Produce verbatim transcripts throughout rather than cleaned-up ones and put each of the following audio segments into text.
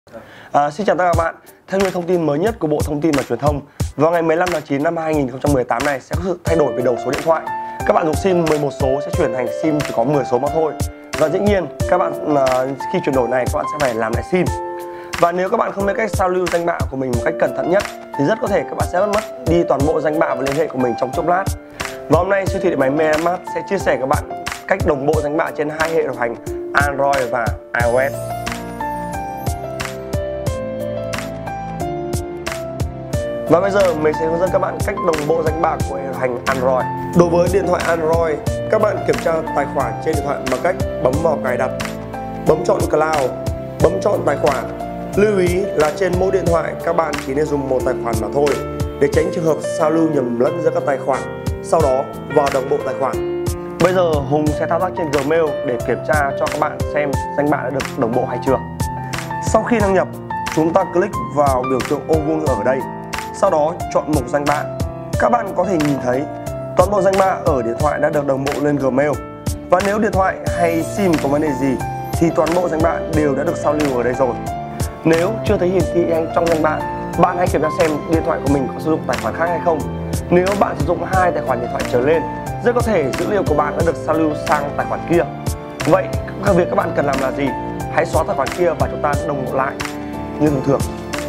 À, xin chào tất cả các bạn. Theo như thông tin mới nhất của Bộ Thông tin và Truyền thông, vào ngày mười lăm tháng chín năm hai nghìn không trăm mười tám này sẽ có sự thay đổi về đầu số điện thoại. Các bạn dùng sim mười một số sẽ chuyển thành sim chỉ có mười số mà thôi. Và dĩ nhiên các bạn uh, khi chuyển đổi này các bạn sẽ phải làm lại sim. Và nếu các bạn không biết cách sao lưu danh bạ của mình một cách cẩn thận nhất thì rất có thể các bạn sẽ mất đi toàn bộ danh bạ và liên hệ của mình trong chốc lát. Và hôm nay siêu thị điện máy MediaMart sẽ chia sẻ các bạn cách đồng bộ danh bạ trên hai hệ điều hành Android và iOS. Và bây giờ mình sẽ hướng dẫn các bạn cách đồng bộ danh bạ của hệ điều hành Android. Đối với điện thoại Android, các bạn kiểm tra tài khoản trên điện thoại bằng cách bấm vào cài đặt, bấm chọn Cloud, bấm chọn tài khoản. Lưu ý là trên mỗi điện thoại các bạn chỉ nên dùng một tài khoản mà thôi, để tránh trường hợp sao lưu nhầm lẫn giữa các tài khoản. Sau đó vào đồng bộ tài khoản. Bây giờ Hùng sẽ thao tác trên Gmail để kiểm tra cho các bạn xem danh bạ đã được đồng bộ hay chưa. Sau khi đăng nhập, chúng ta click vào biểu tượng ô vuông ở đây. Sau đó chọn mục danh bạ. Các bạn có thể nhìn thấy toàn bộ danh bạ ở điện thoại đã được đồng bộ lên Gmail. Và nếu điện thoại hay sim có vấn đề gì thì toàn bộ danh bạ đều đã được sao lưu ở đây rồi. Nếu chưa thấy hiển thị trong danh bạ, bạn hãy kiểm tra xem điện thoại của mình có sử dụng tài khoản khác hay không. Nếu bạn sử dụng hai tài khoản điện thoại trở lên, rất có thể dữ liệu của bạn đã được sao lưu sang tài khoản kia. Vậy việc các bạn cần làm là gì? Hãy xóa tài khoản kia và chúng ta sẽ đồng bộ lại như thường thường.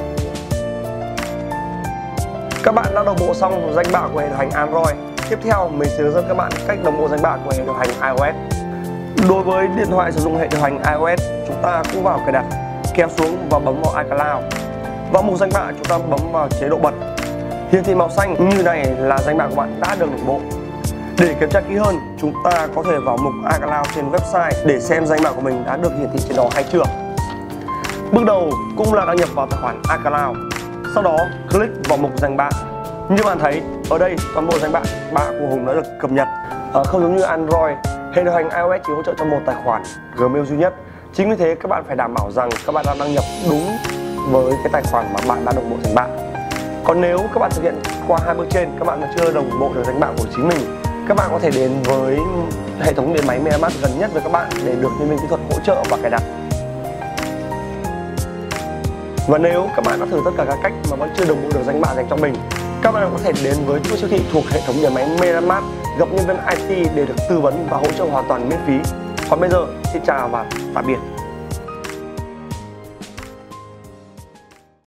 Các bạn đã đồng bộ xong danh bạ của hệ điều hành Android. Tiếp theo mình sẽ hướng dẫn các bạn cách đồng bộ danh bạ của hệ điều hành iOS. Đối với điện thoại sử dụng hệ điều hành iOS, chúng ta cũng vào cài đặt, kéo xuống và bấm vào iCloud. Vào mục danh bạ chúng ta bấm vào chế độ bật. Hiển thị màu xanh như này là danh bạ của bạn đã được đồng bộ. Để kiểm tra kỹ hơn, chúng ta có thể vào mục iCloud trên website để xem danh bạ của mình đã được hiển thị trên đó hay chưa. Bước đầu cũng là đăng nhập vào tài khoản iCloud. Sau đó click vào mục danh bạ. Như bạn thấy ở đây toàn bộ danh bạ bạ của Hùng đã được cập nhật. À, không giống như Android, hệ điều hành iOS chỉ hỗ trợ cho một tài khoản Gmail duy nhất. Chính vì thế các bạn phải đảm bảo rằng các bạn đã đăng nhập đúng với cái tài khoản mà bạn đã đồng bộ danh bạ. Còn nếu các bạn thực hiện qua hai bước trên các bạn mà chưa đồng bộ được danh bạ của chính mình, các bạn có thể đến với hệ thống điện máy MediaMart gần nhất với các bạn để được nhân viên kỹ thuật hỗ trợ và cài đặt. Và nếu các bạn đã thử tất cả các cách mà vẫn chưa đồng bộ được danh bạ dành cho mình, các bạn có thể đến với chuỗi siêu thị thuộc hệ thống điện máy MediaMart, gặp nhân viên i tê để được tư vấn và hỗ trợ hoàn toàn miễn phí. Còn bây giờ xin chào và tạm biệt.